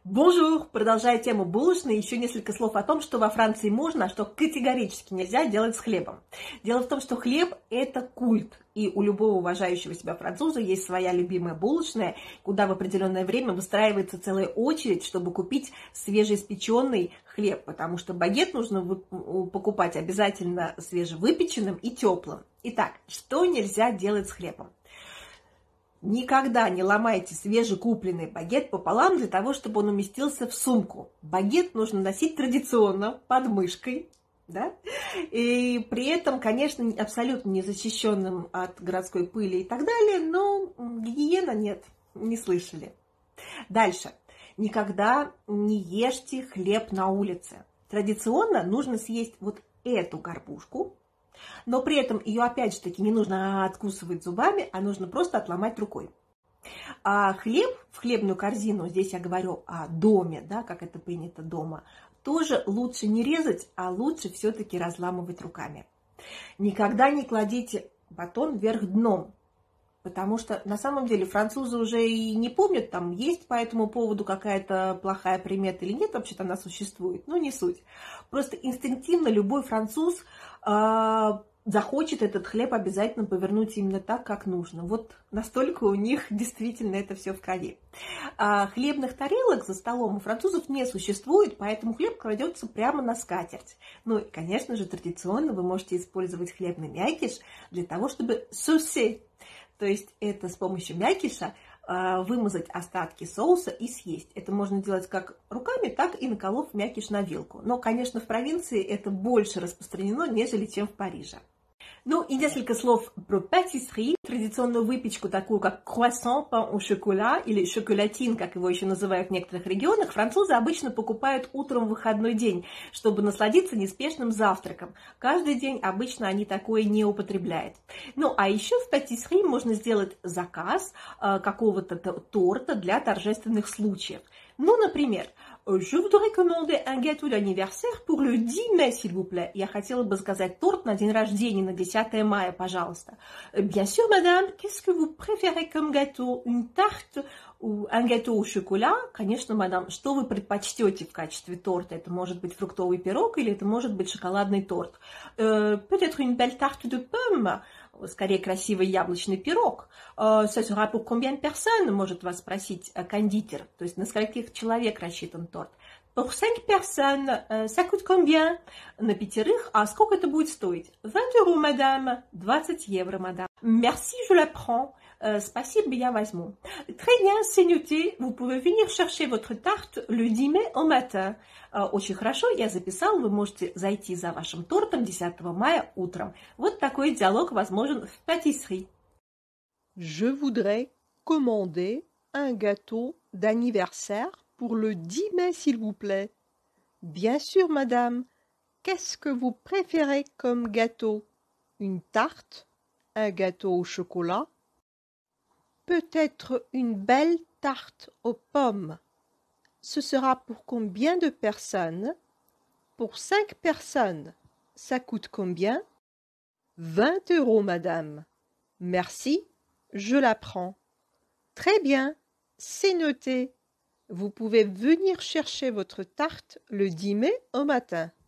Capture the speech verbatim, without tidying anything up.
Бонжур! Продолжая тему булочной, еще несколько слов о том, что во Франции можно, а что категорически нельзя делать с хлебом. Дело в том, что хлеб – это культ, и у любого уважающего себя француза есть своя любимая булочная, куда в определенное время выстраивается целая очередь, чтобы купить свежеиспеченный хлеб, потому что багет нужно покупать обязательно свежевыпеченным и теплым. Итак, что нельзя делать с хлебом? Никогда не ломайте свежекупленный багет пополам для того, чтобы он уместился в сумку. Багет нужно носить традиционно под мышкой, да? И при этом, конечно, абсолютно не защищенным от городской пыли и так далее, но гигиена нет, не слышали. Дальше. Никогда не ешьте хлеб на улице. Традиционно нужно съесть вот эту горбушку, но при этом ее, опять же таки, не нужно откусывать зубами, а нужно просто отломать рукой. А хлеб в хлебную корзину, здесь я говорю о доме, да, как это принято дома, тоже лучше не резать, а лучше все-таки разламывать руками. Никогда не кладите батон вверх дном, потому что на самом деле французы уже и не помнят, там есть по этому поводу какая-то плохая примета или нет, вообще-то она существует, но не суть. Просто инстинктивно любой француз э, захочет этот хлеб обязательно повернуть именно так, как нужно. Вот настолько у них действительно это все в крови. А хлебных тарелок за столом у французов не существует, поэтому хлеб кладется прямо на скатерть. Ну и, конечно же, традиционно вы можете использовать хлебный мякиш для того, чтобы saucer. То есть это с помощью мякиша э, вымазать остатки соуса и съесть. Это можно делать как руками, так и наколов мякиш на вилку. Но, конечно, в провинции это больше распространено, нежели чем в Париже. Ну и несколько слов про пâtisserie, традиционную выпечку, такую как croissant, pain au chocolat или шоколатин, как его еще называют в некоторых регионах, французы обычно покупают утром в выходной день, чтобы насладиться неспешным завтраком. Каждый день обычно они такое не употребляют. Ну а еще в пâtisserie можно сделать заказ э, какого-то торта для торжественных случаев. Ну, например, je voudrais commander un gâteau d'anniversaire pour le dix mai, s'il vous plaît. Я хотела бы заказать торт на день рождения, на десятое мая, пожалуйста. Bien sûr, madame, qu'est-ce que vous préférez comme gâteau? Une tarte ou un gâteau au chocolat? Конечно, мадам, что вы предпочтете в качестве торта? Это может быть фруктовый пирог или это может быть шоколадный торт? Euh, peut-être une belle tarte de pommes? Скорее, красивый яблочный пирог. Ça sera pour combien de personnes? Может вас спросить кондитер. То есть на скольких человек рассчитан торт. Pour cinq personnes, ça coûte combien? На пятерых. А сколько это будет стоить? vingt euros, madame. двадцать евро, мадам. Merci, je la prends. Спасибо, я возьму. Très bien, c'est noté. Vous pouvez venir chercher votre tarte le dix mai au matin. Очень хорошо, я записал. Вы можете зайти за вашим тортом десятого мая утром. Вот такой диалог возможен в pâtisserie. Je voudrais commander un gâteau d'anniversaire pour le dix mai, s'il vous plaît. Bien sûr, madame. Qu'est-ce que vous préférez comme gâteau? Une tarte? Un gâteau au chocolat? Peut-être une belle tarte aux pommes. Ce sera pour combien de personnes? Pour cinq personnes. Ça coûte combien? vingt euros, madame. Merci, je la prends. Très bien, c'est noté. Vous pouvez venir chercher votre tarte le dix mai au matin.